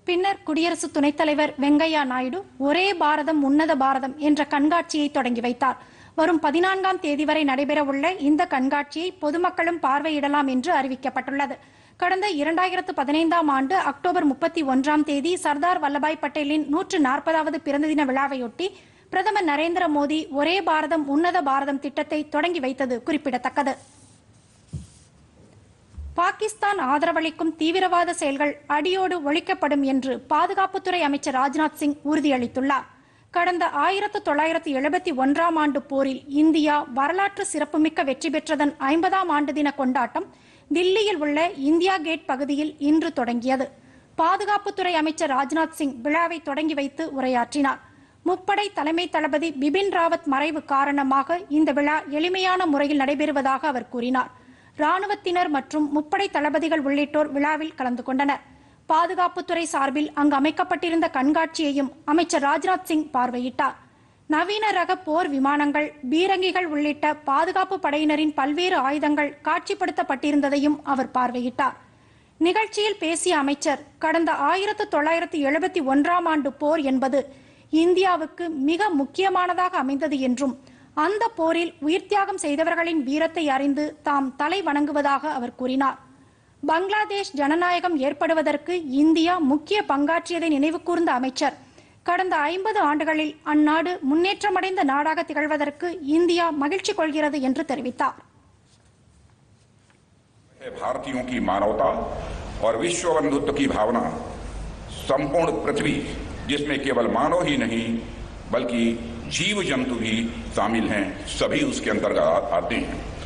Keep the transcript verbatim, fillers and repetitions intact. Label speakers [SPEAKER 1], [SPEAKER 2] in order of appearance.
[SPEAKER 1] பின்னர் குடியரசு துணைத் தலைவர் வெங்கையா நாயுடு ஒரே பாரதம் உன்னத பாரதம் என்ற கண்காட்சியை தொடங்கி வைத்தார். வரும் பதினான்காம் தேதி வரை நடைபெறவுள்ள இந்த கண்காட்சியை பொதுமக்களும் பார்வையிடலாம் என்று அறிவிக்கப்பட்டுள்ளது. கடந்த இரண்டாயிரத்து பதினைந்தாம் ஆண்டு அக்டோபர் முப்பத்தி ஒன்றாம் தேதி சர்தார் வல்லபாய் பட்டேலின் நூற்று நாற்பதாவது பிறந்த தின விழாவையொட்டி பிரதமர் நரேந்திர மோடி ஒரே பாரதம் உன்னத பாரதம் திட்டத்தை தொடங்கி வைத்தது குறிப்பிடத்தக்கது. பாகிஸ்தான் ஆதரவளிக்கும் தீவிரவாத செயல்கள் அடியோடு ஒழிக்கப்படும் என்று பாதுகாப்புத்துறை அமைச்சர் ராஜ்நாத் சிங் உறுதியளித்துள்ளார். கடந்த ஆயிரத்து தொள்ளாயிரத்து எழுபத்தி ஒன்றாம் ஆண்டு போரில் இந்தியா வரலாற்று சிறப்புமிக்க வெற்றி பெற்றதன் ஐம்பதாம் ஆண்டு தின கொண்டாட்டம் தில்லியில் உள்ள இந்தியா கேட் பகுதியில் இன்று தொடங்கியது. பாதுகாப்புத்துறை அமைச்சர் ராஜ்நாத் சிங் விழாவை தொடங்கி வைத்து உரையாற்றினார். முப்படை தலைமை தளபதி பிபின் ராவத் மறைவு காரணமாக இந்த விழா எளிமையான முறையில் நடைபெறுவதாக அவர் கூறினார். ராணுவத்தினர் மற்றும் முப்படை தளபதிகள் உள்ளிட்டோர் விழாவில் கலந்து கொண்டனர். பாதுகாப்புத்துறை சார்பில் அங்கு அமைக்கப்பட்டிருந்த கண்காட்சியையும் அமைச்சர் ராஜ்நாத் சிங் பார்வையிட்டார். நவீன ரக போர் விமானங்கள், பீரங்கிகள் உள்ளிட்ட பாதுகாப்பு படையினரின் பல்வேறு ஆயுதங்கள் காட்சிப்படுத்தப்பட்டிருந்ததையும் அவர் பார்வையிட்டார். நிகழ்ச்சியில் பேசிய அமைச்சர், கடந்த ஆயிரத்து தொள்ளாயிரத்து எழுபத்தி ஒன்றாம் ஆண்டு போர் என்பது இந்தியாவுக்கு மிக முக்கியமானதாக அமைந்தது என்றும் அந்த போரில் உயிர் தியாகம் செய்தவர்களின் வீரத்தை அறிந்து தாம் தலை வணங்குவதாக அவர் கூறினார். பங்களாதேஷ் ஜனநாயகம் ஏற்படுவதற்கு இந்தியா முக்கிய பங்காற்றியதை நினைவு கூர்ந்த அமைச்சர், கடந்த ஐம்பது ஆண்டுகளில் அந்நாடு முன்னேற்றமடைந்த நாடாக திகழ்வதற்கு இந்தியா மகிழ்ச்சி கொள்கிறது என்று தெரிவித்தார்.
[SPEAKER 2] भारतीयों की मानवता और विश्व बंधुत्व की भावना संपूर्ण पृथ्वी, जिसमें केवल मानव ही नहीं बल्कि जीव जंतु भी शामिल हैं, सभी उसके अंतर्गत आते हैं।